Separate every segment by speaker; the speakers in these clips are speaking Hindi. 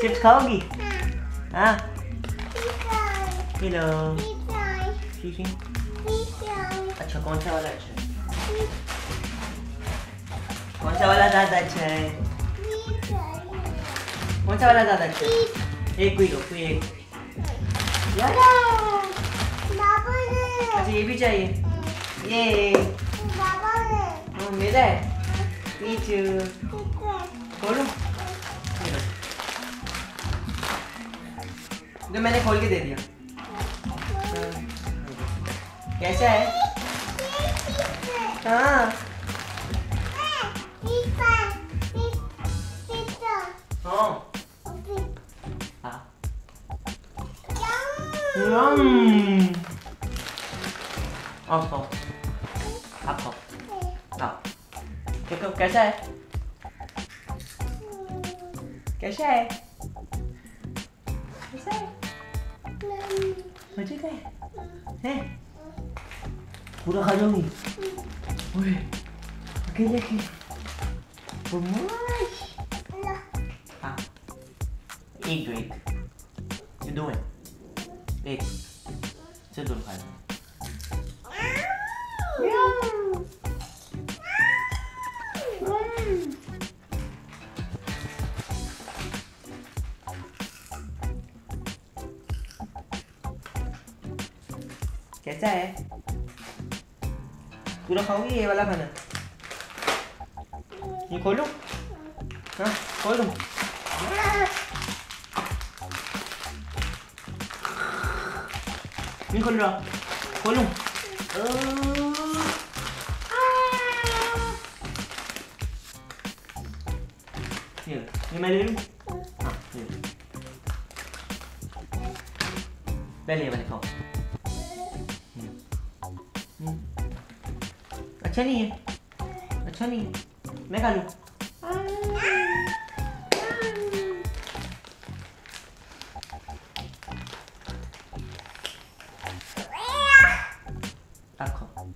Speaker 1: चिप्स खाओगी? हाँ। हेलो। अच्छा कौन सा वाला अच्छा है? कौन सा वाला ज़्यादा अच्छा है? कौन सा वाला ज़्यादा अच्छा है? एक कोई लो, कोई एक। अच्छा ये भी चाहिए। ये मेरा है। पीछू खोलूं? जो मैंने खोल के दे दिया। कैसा है? हाँ आप खाओ, आप खाओ, खाओ। देखो कैसा है? कैसा है? कैसा है? मजे का है? हैं? पूरा खा जाऊंगी? ओए, अकेले की? बदमाश। हाँ, एक दो एक, ये दो है, एक, चल दोनों खा लो। कैसा है? पूरा खाओगी ये वाला खाना? ये खोलूं? हाँ खोलूं? नहीं खोल रहा, खोलूं? ये मैं ले लूं? हाँ ले लूं। पहले ये वाले खाओ। अच्छा नहीं है, अच्छा नहीं है, मैं खा लूं? आप खाओ।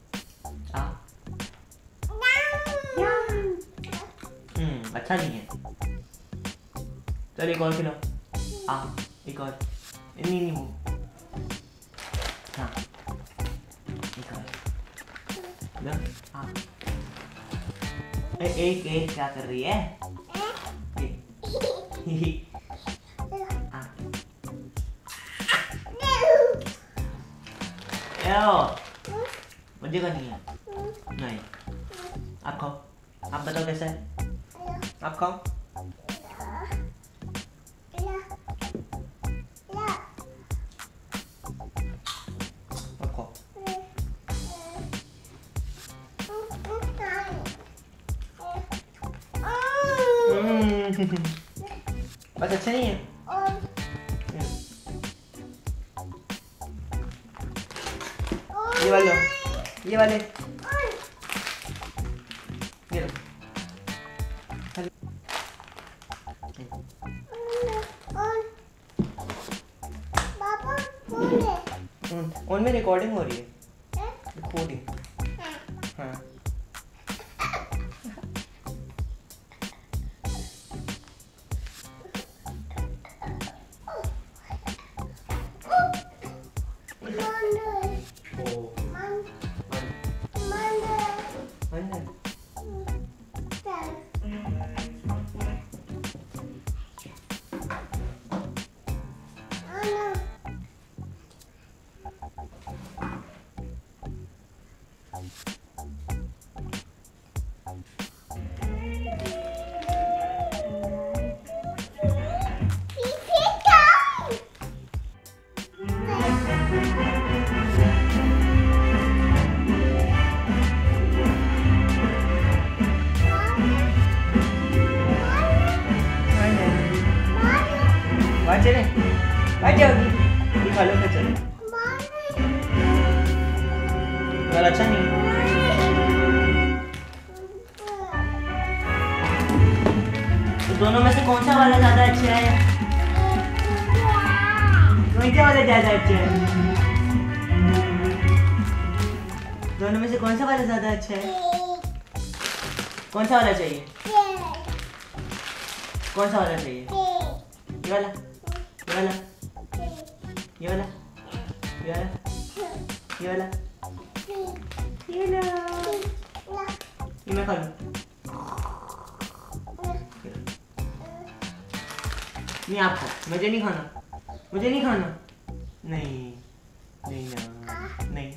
Speaker 1: अच्छा नहीं है। चल एक और खिलाओ। एक और। नहीं नहीं वो। हाँ एक और। लो एक एक क्या कर रही है? मुझे का नहीं है। नहीं आप खाओ, आप बताओ कैसा है? आप खाओ। आप खाओ। बस अच्छा नहीं है। ये वाले, ये वाले, ये लो। फोन में रिकॉर्डिंग हो रही है। रिकॉर्डिंग। हाँ चले बैठ जाओगी, ये खा लो फिर चले। वाला अच्छा नहीं है। तो दोनों में से कौन सा वाला ज्यादा अच्छा है? कौन सा वाला ज्यादा अच्छा है? दोनों में से कौन सा वाला ज्यादा अच्छा है? कौन सा वाला चाहिए? कौन सा वाला चाहिए? ये वाला, ये वाला, ये वाला, ये वाला, ये वाला, ये वाला, ये मैं खा लूँ। नहीं आप खाओ, मुझे नहीं खाना, मुझे नहीं खाना। नहीं नहीं ना, नहीं।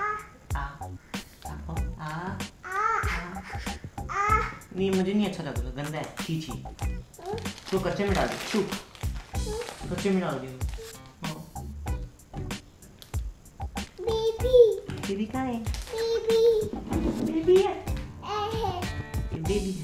Speaker 1: नहीं मुझे नहीं अच्छा लग रहा, गंदा है, छी छी। तो कच्चे में डाल दो, छू कच्चे में डाल दियो। बेबी कहाँ है? बेबी है, बेबी है।